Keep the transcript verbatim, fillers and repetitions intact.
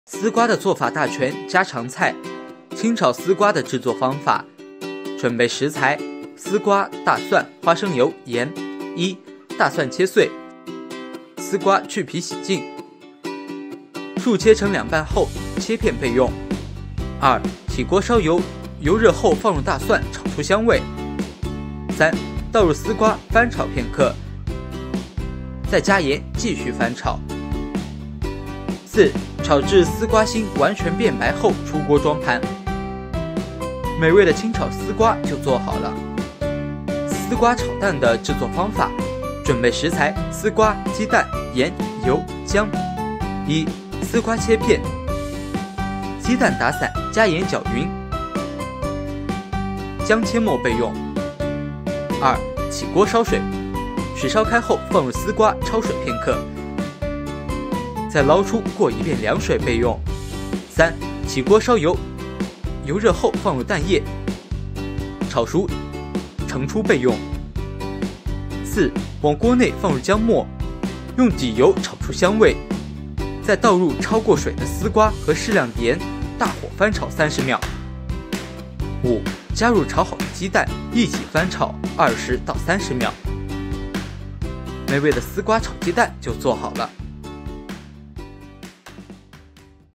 丝瓜的做法大全家常菜，清炒丝瓜的制作方法。准备食材：丝瓜、大蒜、花生油、盐。一、大蒜切碎，丝瓜去皮洗净，竖切成两半后切片备用。二、起锅烧油，油热后放入大蒜，炒出香味。三、倒入丝瓜，翻炒片刻，再加盐继续翻炒。四、炒至丝瓜心完全变白后出锅装盘。美味的清炒丝瓜就做好了。丝瓜炒蛋的制作方法：准备食材：丝瓜、鸡蛋、盐、油、姜。一、丝瓜切片，鸡蛋打散，加盐搅匀，姜切末备用。二、起锅烧水，水烧开后放入丝瓜，焯水片刻，再捞出过一遍凉水备用。三、起锅烧油，油热后放入蛋液，炒熟盛出备用。四、往锅内放入姜末，用底油炒出香味，再倒入焯过水的丝瓜和适量盐，大火翻炒三十秒。五、加入炒好的鸡蛋，一起翻炒二十到三十秒。美味的丝瓜炒鸡蛋就做好了。